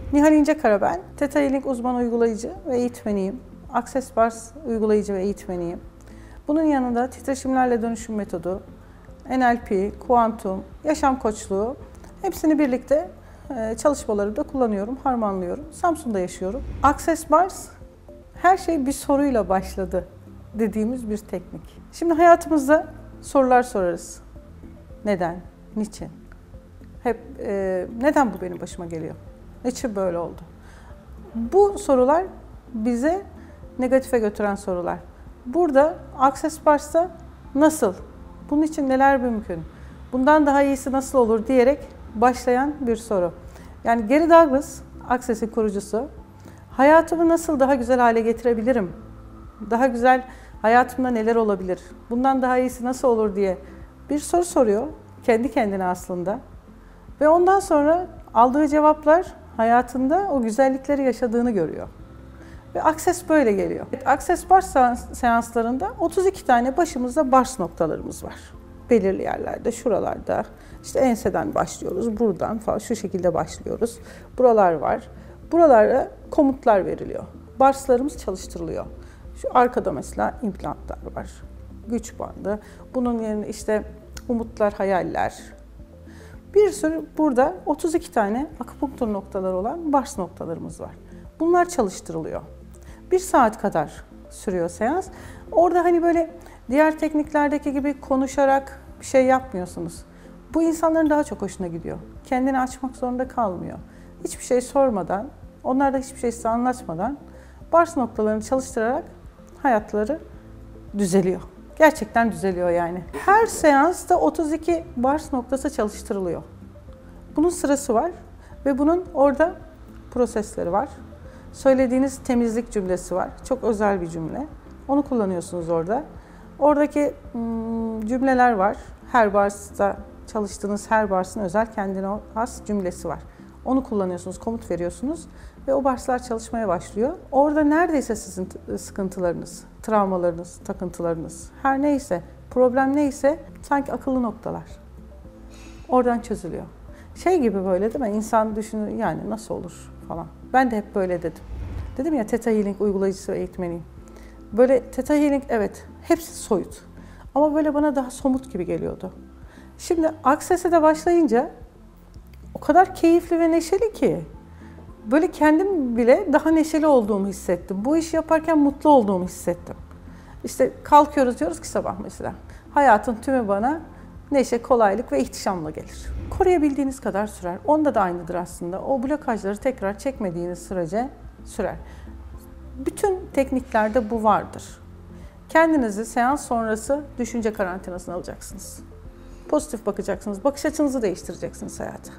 Nihal İncekara ben. Theta Healing uzman uygulayıcı ve eğitmeniyim. Access Bars uygulayıcı ve eğitmeniyim. Bunun yanında titreşimlerle dönüşüm metodu, NLP, kuantum, yaşam koçluğu hepsini birlikte çalışmalarımda kullanıyorum, harmanlıyorum. Samsun'da yaşıyorum. Access Bars her şey bir soruyla başladı dediğimiz bir teknik. Şimdi hayatımızda sorular sorarız. Neden? Niçin? Hep neden bu benim başıma geliyor? Niçin böyle oldu? Bu sorular bize negatife götüren sorular. Burada Access Bars'ta nasıl? Bunun için neler mümkün? Bundan daha iyisi nasıl olur diyerek başlayan bir soru. Yani Gary Douglas, Access'in kurucusu, hayatımı nasıl daha güzel hale getirebilirim? Daha güzel hayatımda neler olabilir? Bundan daha iyisi nasıl olur diye bir soru soruyor. Kendi kendine aslında. Ve ondan sonra aldığı cevaplar hayatında o güzellikleri yaşadığını görüyor. Ve Access böyle geliyor. Access Bars seanslarında 32 tane başımızda bars noktalarımız var. Belirli yerlerde, şuralarda. İşte enseden başlıyoruz, buradan falan şu şekilde başlıyoruz. Buralar var. Buralara komutlar veriliyor. Barslarımız çalıştırılıyor. Şu arkada mesela implantlar var. Güç bandı. Bunun yerine işte umutlar, hayaller. Bir sürü burada 32 tane akupunktur noktaları olan bars noktalarımız var. Bunlar çalıştırılıyor. 1 saat kadar sürüyor seans. Orada hani böyle diğer tekniklerdeki gibi konuşarak bir şey yapmıyorsunuz. Bu insanların daha çok hoşuna gidiyor. Kendini açmak zorunda kalmıyor. Hiçbir şey sormadan, onlar da hiçbir şey size anlatmadan bars noktalarını çalıştırarak hayatları düzeliyor. Gerçekten düzeliyor yani. Her seansta 32 bars noktası çalıştırılıyor. Bunun sırası var ve bunun orada prosesleri var. Söylediğiniz temizlik cümlesi var. Çok özel bir cümle. Onu kullanıyorsunuz orada. Oradaki cümleler var. Her barsta çalıştığınız her barsın özel kendine has cümlesi var. Onu kullanıyorsunuz, komut veriyorsunuz ve o barslar çalışmaya başlıyor. Orada neredeyse sizin sıkıntılarınız, travmalarınız, takıntılarınız, her neyse, problem neyse sanki akıllı noktalar. Oradan çözülüyor. Şey gibi böyle değil mi? İnsan düşünür yani nasıl olur falan. Ben de hep böyle dedim. Dedim ya Theta Healing uygulayıcısı ve eğitmeniyim. Böyle Theta Healing evet hepsi soyut. Ama böyle bana daha somut gibi geliyordu. Şimdi Access'e de başlayınca o kadar keyifli ve neşeli ki böyle kendim bile daha neşeli olduğumu hissettim. Bu işi yaparken mutlu olduğumu hissettim. İşte kalkıyoruz diyoruz ki sabah mesela hayatın tümü bana neşe, kolaylık ve ihtişamla gelir. Koruyabildiğiniz kadar sürer. Onda da aynıdır aslında. O blokajları tekrar çekmediğiniz sürece sürer. Bütün tekniklerde bu vardır. Kendinizi seans sonrası düşünce karantinasına alacaksınız. Pozitif bakacaksınız. Bakış açınızı değiştireceksiniz hayata.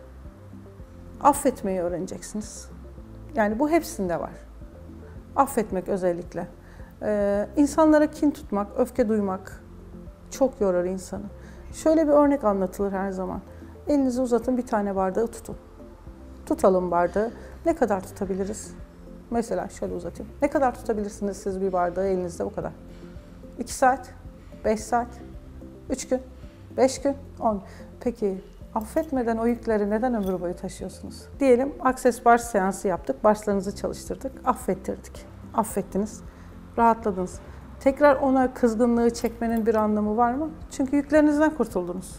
Affetmeyi öğreneceksiniz. Yani bu hepsinde var. Affetmek özellikle. İnsanlara kin tutmak, öfke duymak çok yorar insanı. Şöyle bir örnek anlatılır her zaman. Elinizi uzatın, bir tane bardağı tutun. Tutalım bardağı. Ne kadar tutabiliriz? Mesela şöyle uzatayım. Ne kadar tutabilirsiniz siz bir bardağı elinizde o kadar? 2 saat, 5 saat, 3 gün, 5 gün, 10. Peki affetmeden o yükleri neden ömür boyu taşıyorsunuz? Diyelim Access Bars seansı yaptık, barslarınızı çalıştırdık, affettirdik. Affettiniz, rahatladınız. Tekrar ona kızgınlığı çekmenin bir anlamı var mı? Çünkü yüklerinizden kurtuldunuz.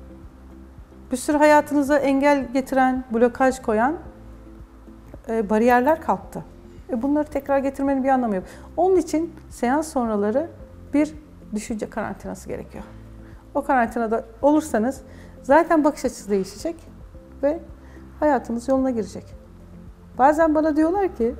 Bir sürü hayatınıza engel getiren, blokaj koyan bariyerler kalktı. Bunları tekrar getirmenin bir anlamı yok. Onun için seans sonraları bir düşünce karantinası gerekiyor. O karantinada olursanız zaten bakış açısı değişecek ve hayatınız yoluna girecek. Bazen bana diyorlar ki,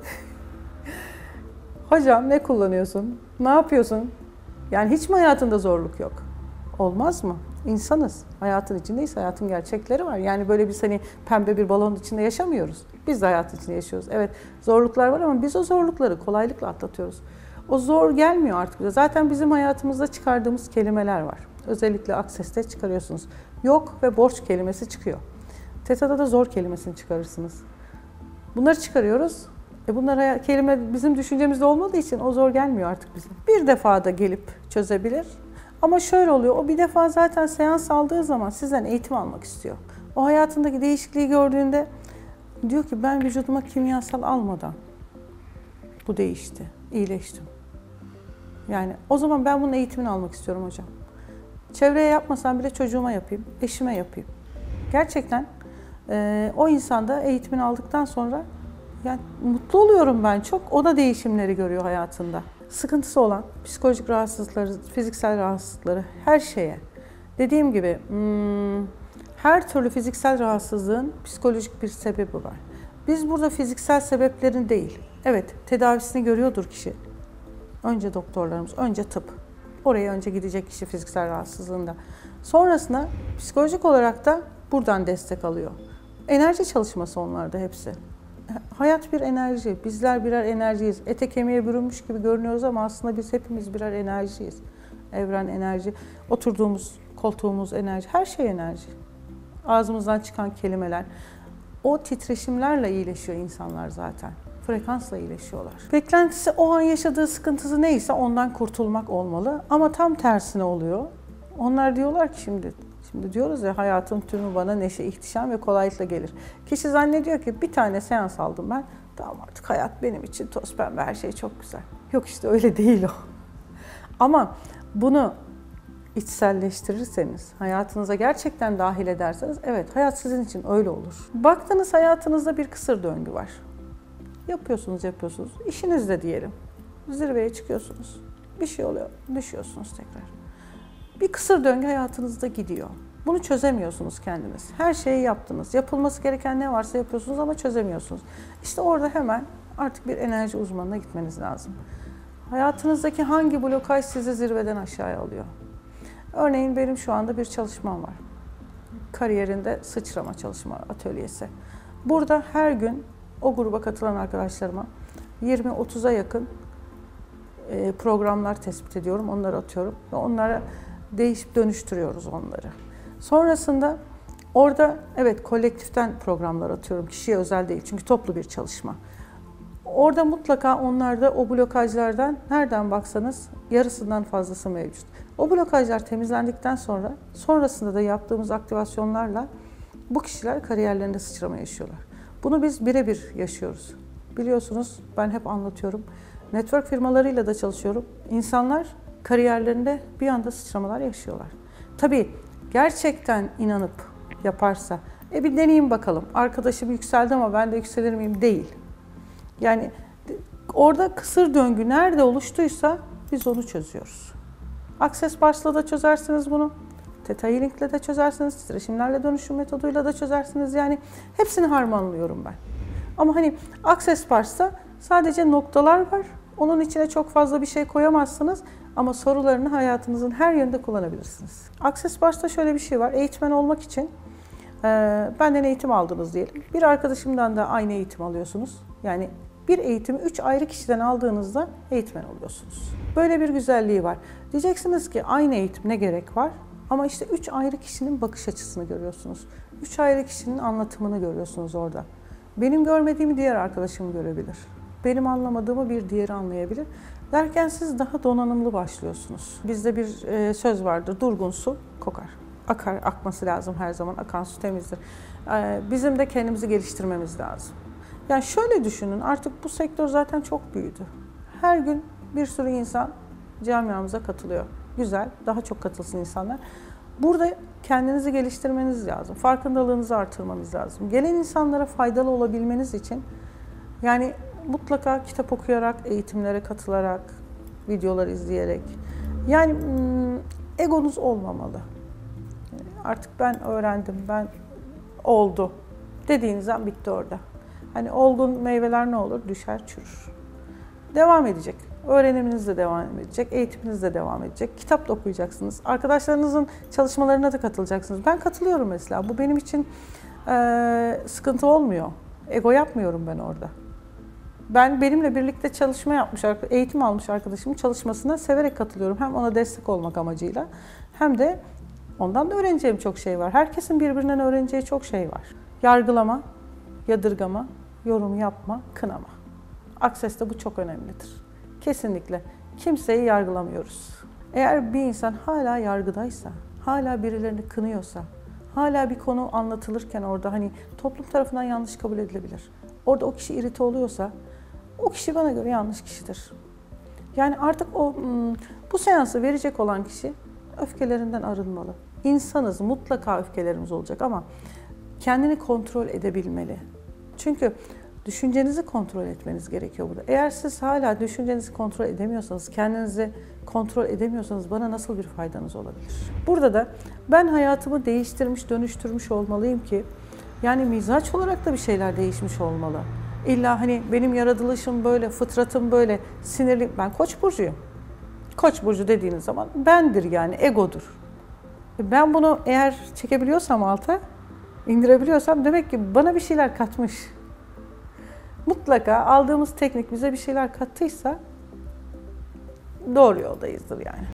hocam ne kullanıyorsun, ne yapıyorsun? Yani hiç mi hayatında zorluk yok? Olmaz mı? İnsanız. Hayatın içindeyiz, hayatın gerçekleri var. Yani böyle biz hani pembe bir balonun içinde yaşamıyoruz. Biz de hayatın içinde yaşıyoruz. Evet zorluklar var ama biz o zorlukları kolaylıkla atlatıyoruz. O zor gelmiyor artık bize. Zaten bizim hayatımızda çıkardığımız kelimeler var. Özellikle Access'te çıkarıyorsunuz. Yok ve borç kelimesi çıkıyor. Theta'da da zor kelimesini çıkarırsınız. Bunları çıkarıyoruz. Bunlar kelime bizim düşüncemizde olmadığı için o zor gelmiyor artık bize. Bir defa da gelip çözebilir. Ama şöyle oluyor, o bir defa zaten seans aldığı zaman sizden eğitim almak istiyor. O hayatındaki değişikliği gördüğünde Diyor ki ben vücuduma kimyasal almadan bu değişti, iyileştim. Yani o zaman ben bunun eğitimini almak istiyorum hocam. Çevreye yapmasam bile çocuğuma yapayım, eşime yapayım. Gerçekten o insanda eğitimini aldıktan sonra yani mutlu oluyorum ben çok. O da değişimleri görüyor hayatında. Sıkıntısı olan psikolojik rahatsızlıkları, fiziksel rahatsızlıkları, her şeye. Dediğim gibi her türlü fiziksel rahatsızlığın psikolojik bir sebebi var. Biz burada fiziksel sebeplerin değil, evet tedavisini görüyordur kişi. Önce doktorlarımız, önce tıp. Oraya önce gidecek kişi fiziksel rahatsızlığında. Sonrasında psikolojik olarak da buradan destek alıyor. Enerji çalışması onlarda hepsi. Hayat bir enerji, bizler birer enerjiyiz. Ete kemiğe bürünmüş gibi görünüyoruz ama aslında biz hepimiz birer enerjiyiz. Evren enerji, oturduğumuz koltuğumuz enerji, her şey enerji. Ağzımızdan çıkan kelimeler, o titreşimlerle iyileşiyor insanlar zaten. Frekansla iyileşiyorlar. Beklentisi o an yaşadığı sıkıntısı neyse ondan kurtulmak olmalı. Ama tam tersine oluyor. Onlar diyorlar ki şimdi diyoruz ya hayatın tümü bana neşe, ihtişam ve kolaylıkla gelir. Kişi zannediyor ki bir tane seans aldım ben. Tamam artık hayat benim için toz pembe her şey çok güzel. Yok işte öyle değil o. Ama bunu içselleştirirseniz, hayatınıza gerçekten dahil ederseniz evet hayat sizin için öyle olur. Baktınız hayatınızda bir kısır döngü var. Yapıyorsunuz. İşinizde diyelim. Zirveye çıkıyorsunuz. Bir şey oluyor, düşüyorsunuz tekrar. Bir kısır döngü hayatınızda gidiyor. Bunu çözemiyorsunuz kendiniz. Her şeyi yaptınız. Yapılması gereken ne varsa yapıyorsunuz ama çözemiyorsunuz. İşte orada hemen artık bir enerji uzmanına gitmeniz lazım. Hayatınızdaki hangi blokaj sizi zirveden aşağıya alıyor? Örneğin benim şu anda bir çalışmam var. Kariyerinde sıçrama çalışma atölyesi. Burada her gün o gruba katılan arkadaşlarıma 20-30'a yakın programlar tespit ediyorum, onları atıyorum ve onlara değişip dönüştürüyoruz onları. Sonrasında orada evet kolektiften programlar atıyorum, kişiye özel değil çünkü toplu bir çalışma. Orada mutlaka onlarda o blokajlardan nereden baksanız yarısından fazlası mevcut. O blokajlar temizlendikten sonrasında da yaptığımız aktivasyonlarla bu kişiler kariyerlerinde sıçrama yaşıyorlar. Bunu biz birebir yaşıyoruz. Biliyorsunuz ben hep anlatıyorum. Network firmalarıyla da çalışıyorum. İnsanlar kariyerlerinde bir anda sıçramalar yaşıyorlar. Tabii gerçekten inanıp yaparsa, bir deneyeyim bakalım. Arkadaşım yükseldi ama ben de yükselir miyim? Değil. Yani orada kısır döngü nerede oluştuysa biz onu çözüyoruz. Access Bars'la da çözersiniz bunu. Theta Healing'le de çözersiniz. Titreşimlerle dönüşüm metoduyla da çözersiniz. Yani hepsini harmanlıyorum ben. Ama hani Access Bars'ta sadece noktalar var. Onun içine çok fazla bir şey koyamazsınız. Ama sorularını hayatınızın her yönde kullanabilirsiniz. Access Bars'ta şöyle bir şey var. Eğitmen olmak için benden eğitim aldınız diyelim. Bir arkadaşımdan da aynı eğitim alıyorsunuz. Yani bir eğitimi 3 ayrı kişiden aldığınızda eğitmen oluyorsunuz. Böyle bir güzelliği var. Diyeceksiniz ki aynı eğitim ne gerek var? Ama işte 3 ayrı kişinin bakış açısını görüyorsunuz. 3 ayrı kişinin anlatımını görüyorsunuz orada. Benim görmediğimi diğer arkadaşım görebilir. Benim anlamadığımı bir diğeri anlayabilir. Derken siz daha donanımlı başlıyorsunuz. Bizde bir söz vardır, durgun su kokar. Akar, akması lazım her zaman. Akan su temizdir. Bizim de kendimizi geliştirmemiz lazım. Yani şöyle düşünün, artık bu sektör zaten çok büyüdü. Her gün bir sürü insan camiamıza katılıyor. Güzel, daha çok katılsın insanlar. Burada kendinizi geliştirmeniz lazım. Farkındalığınızı artırmanız lazım. Gelen insanlara faydalı olabilmeniz için yani mutlaka kitap okuyarak, eğitimlere katılarak, videolar izleyerek. Yani egonuz olmamalı. Artık ben öğrendim, ben oldu dediğiniz an bitti orada. Hani olgun meyveler ne olur? Düşer, çürür. Devam edecek. Öğreniminiz de devam edecek, eğitiminiz de devam edecek. Kitap da okuyacaksınız. Arkadaşlarınızın çalışmalarına da katılacaksınız. Ben katılıyorum mesela. Bu benim için sıkıntı olmuyor. Ego yapmıyorum ben orada. Ben benimle birlikte çalışma yapmış, eğitim almış arkadaşımın çalışmasına severek katılıyorum. Hem ona destek olmak amacıyla hem de ondan da öğreneceğim çok şey var. Herkesin birbirinden öğreneceği çok şey var. Yargılama, yadırgama, yorum yapma, kınama. Access'te bu çok önemlidir. Kesinlikle. Kimseyi yargılamıyoruz. Eğer bir insan hala yargıdaysa, hala birilerini kınıyorsa, hala bir konu anlatılırken orada hani toplum tarafından yanlış kabul edilebilir. Orada o kişi irite oluyorsa o kişi bana göre yanlış kişidir. Yani artık bu seansı verecek olan kişi öfkelerinden arınmalı. İnsanız, mutlaka öfkelerimiz olacak ama kendini kontrol edebilmeli. Çünkü düşüncenizi kontrol etmeniz gerekiyor burada. Eğer siz hala düşüncenizi kontrol edemiyorsanız, kendinizi kontrol edemiyorsanız bana nasıl bir faydanız olabilir? Burada da ben hayatımı değiştirmiş, dönüştürmüş olmalıyım ki yani mizaç olarak da bir şeyler değişmiş olmalı. İlla hani benim yaratılışım böyle, fıtratım böyle, sinirli. Ben Koç burcuyum. Koç burcu dediğiniz zaman bendir yani, egodur. Ben bunu eğer çekebiliyorsam alta, indirebiliyorsam demek ki bana bir şeyler katmış. Mutlaka aldığımız teknik bize bir şeyler kattıysa doğru yoldayızdır yani.